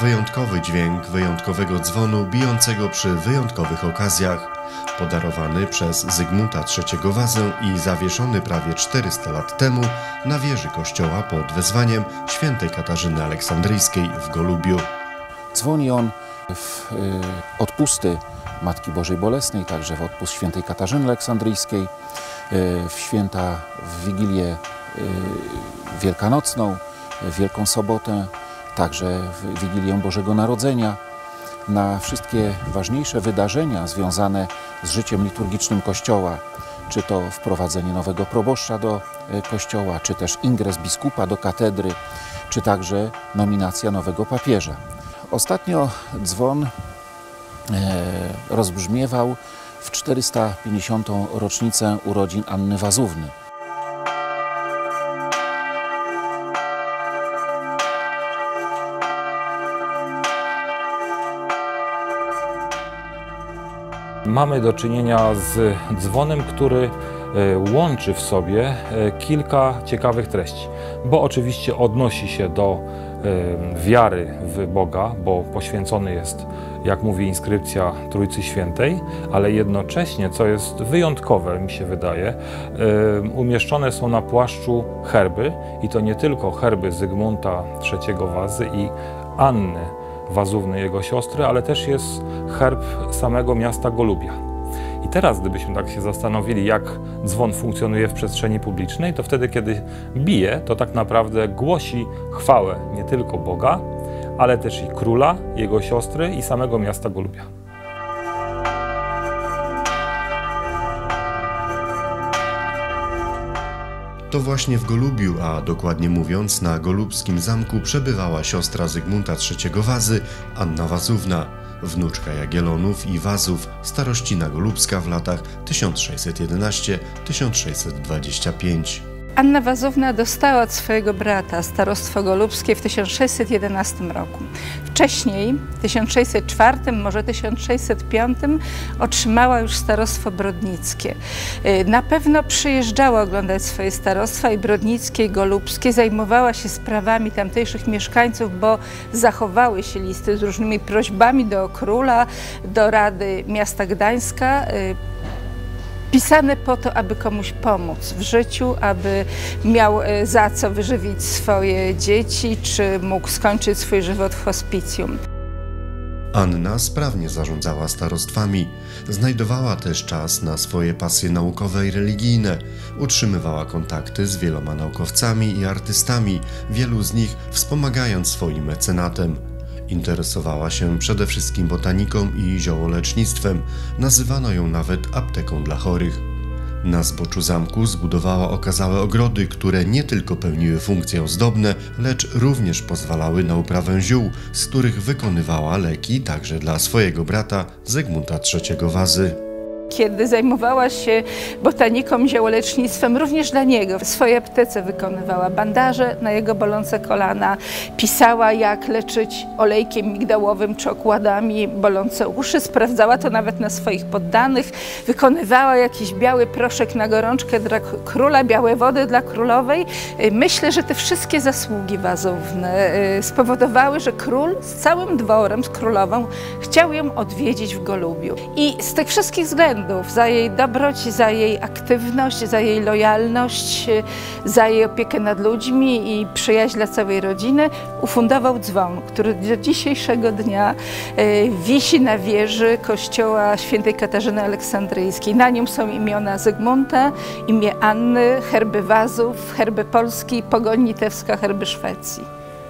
wyjątkowy dźwięk wyjątkowego dzwonu bijącego przy wyjątkowych okazjach. Podarowany przez Zygmunta III Wazę i zawieszony prawie 400 lat temu na wieży kościoła pod wezwaniem świętej Katarzyny Aleksandryjskiej w Golubiu. Dzwoni on w odpusty Matki Bożej Bolesnej, także w odpust świętej Katarzyny Aleksandryjskiej, w święta, w Wigilię Wielkanocną, w Wielką Sobotę, także w Wigilię Bożego Narodzenia, na wszystkie ważniejsze wydarzenia związane z życiem liturgicznym Kościoła, czy to wprowadzenie nowego proboszcza do Kościoła, czy też ingres biskupa do katedry, czy także nominacja nowego papieża. Ostatnio dzwon rozbrzmiewał w 450. rocznicę urodzin Anny Wazówny. Mamy do czynienia z dzwonem, który łączy w sobie kilka ciekawych treści, bo oczywiście odnosi się do wiary w Boga, bo poświęcony jest, jak mówi inskrypcja, Trójcy Świętej, ale jednocześnie, co jest wyjątkowe, mi się wydaje, umieszczone są na płaszczu herby i to nie tylko herby Zygmunta III Wazy i Anny Wazówny, jego siostry, ale też jest herb samego miasta Golubia. I teraz, gdybyśmy tak się zastanowili, jak dzwon funkcjonuje w przestrzeni publicznej, to wtedy, kiedy bije, to tak naprawdę głosi chwałę nie tylko Boga, ale też i króla, jego siostry i samego miasta Golubia. To właśnie w Golubiu, a dokładnie mówiąc na golubskim zamku, przebywała siostra Zygmunta III Wazy, Anna Wazówna, wnuczka Jagiellonów i Wazów, starościna golubska w latach 1611–1625. Anna Wazówna dostała od swojego brata starostwo golubskie w 1611 roku. Wcześniej, w 1604, może 1605, otrzymała już starostwo brodnickie. Na pewno przyjeżdżała oglądać swoje starostwa i brodnickie, i golubskie. Zajmowała się sprawami tamtejszych mieszkańców, bo zachowały się listy z różnymi prośbami do króla, do Rady Miasta Gdańska, pisane po to, aby komuś pomóc w życiu, aby miał za co wyżywić swoje dzieci, czy mógł skończyć swój żywot w hospicjum. Anna sprawnie zarządzała starostwami, znajdowała też czas na swoje pasje naukowe i religijne, utrzymywała kontakty z wieloma naukowcami i artystami, wielu z nich wspomagając swoim mecenatem. Interesowała się przede wszystkim botaniką i ziołolecznictwem, nazywano ją nawet apteką dla chorych. Na zboczu zamku zbudowała okazałe ogrody, które nie tylko pełniły funkcje ozdobne, lecz również pozwalały na uprawę ziół, z których wykonywała leki także dla swojego brata Zygmunta III Wazy. Kiedy zajmowała się botaniką, ziołolecznictwem, również dla niego w swojej aptece wykonywała bandaże na jego bolące kolana, pisała, jak leczyć olejkiem migdałowym czy okładami bolące uszy, sprawdzała to nawet na swoich poddanych, wykonywała jakiś biały proszek na gorączkę dla króla, białe wody dla królowej. Myślę, że te wszystkie zasługi Wazówny spowodowały, że król z całym dworem, z królową chciał ją odwiedzić w Golubiu. I z tych wszystkich względów, za jej dobroć, za jej aktywność, za jej lojalność, za jej opiekę nad ludźmi i przyjaźń dla całej rodziny, ufundował dzwon, który do dzisiejszego dnia wisi na wieży kościoła świętej Katarzyny Aleksandryjskiej. Na nim są imiona Zygmunta, imię Anny, herby Wazów, herby Polski, pogoń litewska, herby Szwecji.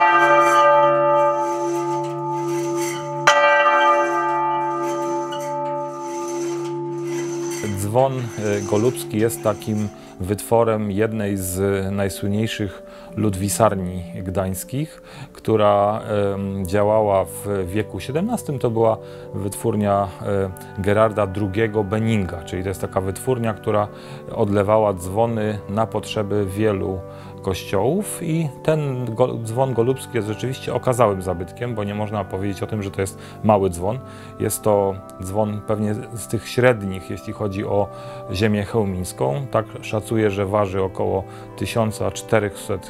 Dzwon golubski jest takim wytworem jednej z najsłynniejszych ludwisarni gdańskich, która działała w wieku XVII. To była wytwórnia Gerarda II Benninga, czyli to jest taka wytwórnia, która odlewała dzwony na potrzeby wielu kościołów i ten dzwon golubski jest rzeczywiście okazałym zabytkiem, bo nie można powiedzieć o tym, że to jest mały dzwon. Jest to dzwon pewnie z tych średnich, jeśli chodzi o ziemię chełmińską. Tak szacuję, że waży około 1400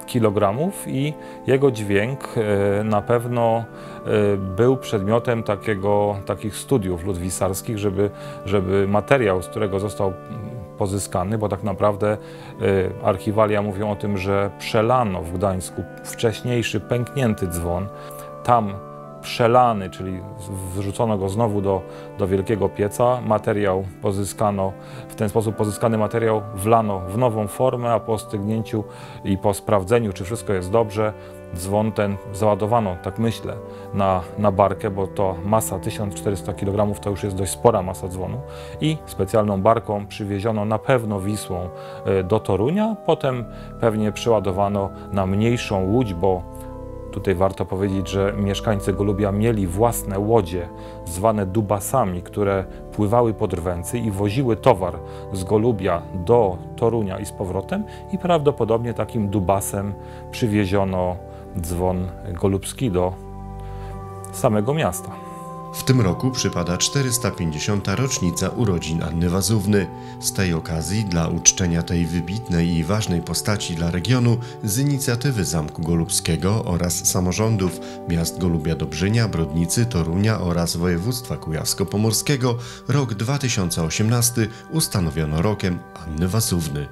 kg i jego dźwięk na pewno był przedmiotem takich studiów ludwisarskich, żeby materiał, z którego został pozyskany, bo tak naprawdę archiwalia mówią o tym, że przelano w Gdańsku wcześniejszy pęknięty dzwon, tam przelany, czyli wrzucono go znowu do wielkiego pieca, materiał pozyskano, w ten sposób pozyskany materiał wlano w nową formę, a po stygnięciu i po sprawdzeniu, czy wszystko jest dobrze, dzwon ten załadowano, tak myślę, na barkę, bo to masa 1400 kg to już jest dość spora masa dzwonu i specjalną barką przywieziono na pewno Wisłą do Torunia, potem pewnie przeładowano na mniejszą łódź, bo tutaj warto powiedzieć, że mieszkańcy Golubia mieli własne łodzie zwane dubasami, które pływały po Drwęcy i woziły towar z Golubia do Torunia i z powrotem i prawdopodobnie takim dubasem przywieziono dzwon golubski do samego miasta. W tym roku przypada 450. rocznica urodzin Anny Wazówny. Z tej okazji dla uczczenia tej wybitnej i ważnej postaci dla regionu z inicjatywy Zamku Golubskiego oraz samorządów miast Golubia-Dobrzynia, Brodnicy, Torunia oraz województwa kujawsko-pomorskiego rok 2018 ustanowiono rokiem Anny Wazówny.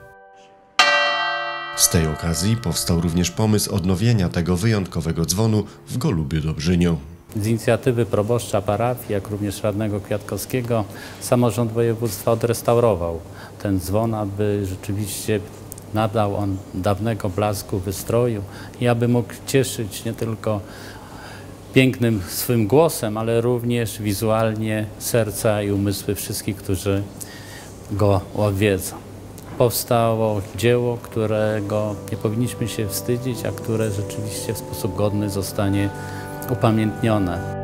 Z tej okazji powstał również pomysł odnowienia tego wyjątkowego dzwonu w Golubiu-Dobrzyniu. Z inicjatywy proboszcza parafii, jak również radnego Kwiatkowskiego, samorząd województwa odrestaurował ten dzwon, aby rzeczywiście nadał on dawnego blasku, wystroju i aby mógł cieszyć nie tylko pięknym swym głosem, ale również wizualnie serca i umysły wszystkich, którzy go odwiedzą. Powstało dzieło, którego nie powinniśmy się wstydzić, a które rzeczywiście w sposób godny zostanie upamiętnione.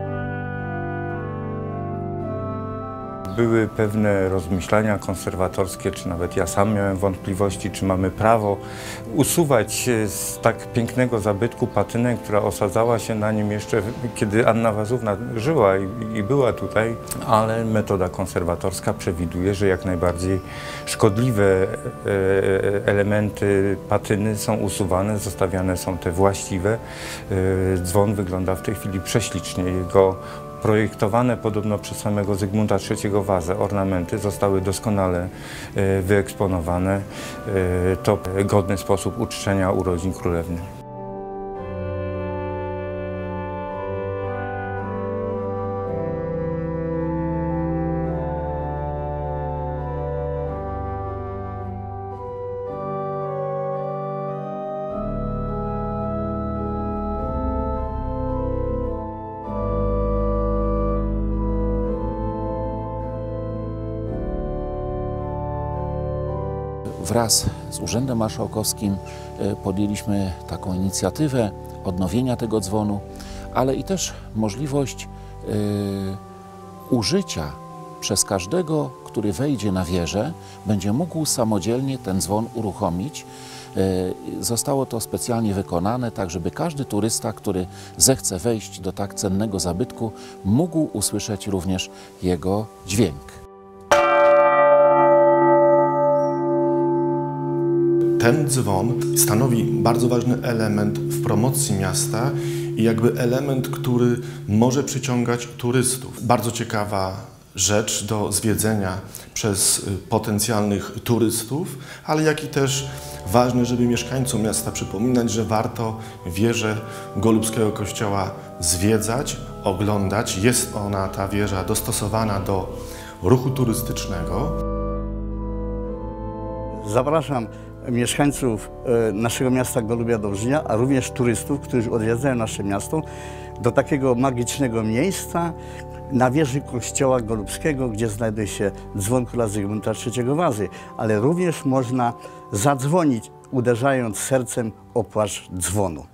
Były pewne rozmyślania konserwatorskie, czy nawet ja sam miałem wątpliwości, czy mamy prawo usuwać z tak pięknego zabytku patynę, która osadzała się na nim jeszcze, kiedy Anna Wazówna żyła i była tutaj, ale metoda konserwatorska przewiduje, że jak najbardziej szkodliwe elementy patyny są usuwane, zostawiane są te właściwe. Dzwon wygląda w tej chwili prześlicznie. Jego projektowane podobno przez samego Zygmunta III Wazę ornamenty zostały doskonale wyeksponowane. To godny sposób uczczenia urodzin królewny. Wraz z Urzędem Marszałkowskim podjęliśmy taką inicjatywę odnowienia tego dzwonu, ale i też możliwość użycia przez każdego, który wejdzie na wieżę, będzie mógł samodzielnie ten dzwon uruchomić. Zostało to specjalnie wykonane, tak żeby każdy turysta, który zechce wejść do tak cennego zabytku, mógł usłyszeć również jego dźwięk. Ten dzwon stanowi bardzo ważny element w promocji miasta i jakby element, który może przyciągać turystów. Bardzo ciekawa rzecz do zwiedzenia przez potencjalnych turystów, ale jak i też ważne, żeby mieszkańcom miasta przypominać, że warto wieżę Golubskiego Kościoła zwiedzać, oglądać. Jest ona, ta wieża, dostosowana do ruchu turystycznego. Zapraszam mieszkańców naszego miasta Golubia-Dobrzynia, a również turystów, którzy odwiedzają nasze miasto, do takiego magicznego miejsca na wieży Kościoła Golubskiego, gdzie znajduje się dzwon króla Zygmunta III Wazy, ale również można zadzwonić, uderzając sercem o płaszcz dzwonu.